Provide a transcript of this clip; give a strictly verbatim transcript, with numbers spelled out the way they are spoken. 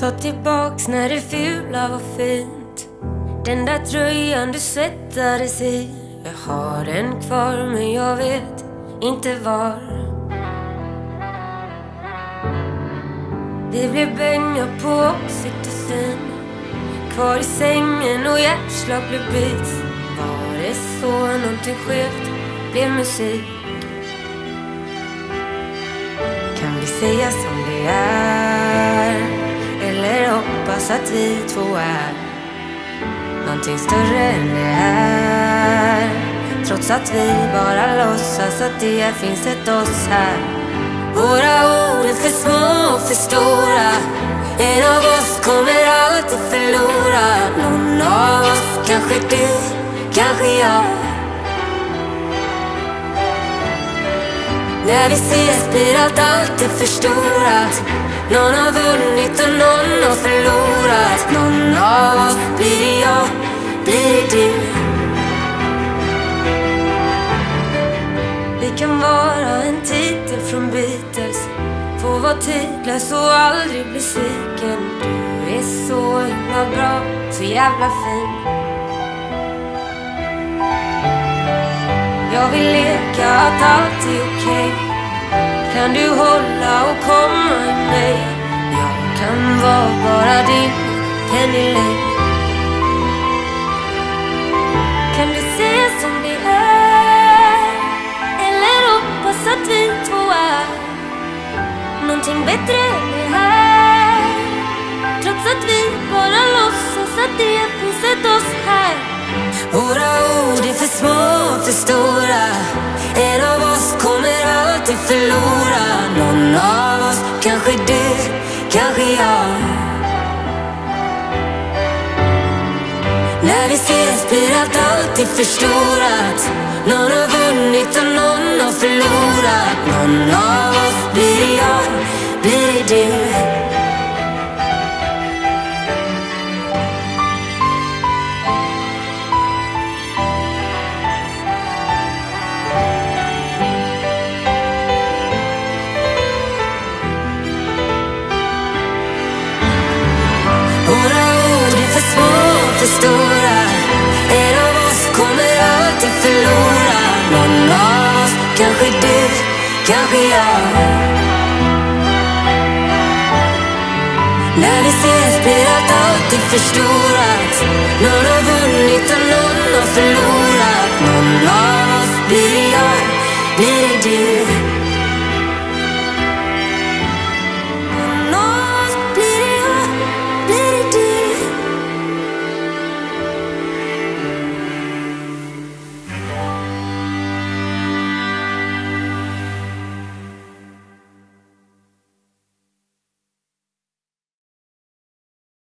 Ta tillbaks när det fula var fint. Den där tröjan du svettades i. Jag har den kvar men jag vet inte var. Vi blev bänga på oxytocin. Kvar i sängen och hjärtslag blev beats. Var det så någonting skevt blev musik? Kan vi säga som det är? Eller hoppas att vi två är någonting större än det är. Trots att vi bara låtsas att det finns ett oss här. Våra ord är för små och för stora. En av oss kommer alltid förlora. Någon av oss, kanske du, kanske jag. När vi ses blir allt alltid förstorat. Någon har vunnit och någon har förlorat. Någon av oss blir jag, blir du. Vi kan vara en titel från Beatles. Få vara tidlös och aldrig bli sviken. Du är så himla bra, så jävla fin. Jag vill leka att allt är okej. Kan du hålla och komma i mig? Jag kan vara bara din Penny Lane. Kan du se som det är? Eller hoppas att vi två är någonting bättre än det här. Trots att vi bara låtsas att det finns ett oss här. Våra ord är för små och för stora. En av oss kommer alltid förlora. Någon av oss, kanske du, kanske jag. När vi ses blir allt alltid förstorat. Någon har vunnit och någon har förlorat. Någon av oss blir jag, blir du. Stora. En av oss kommer alltid förlora. Någon av oss, kanske du, kanske jag. När vi ses blir allt alltid förstorat. Någon av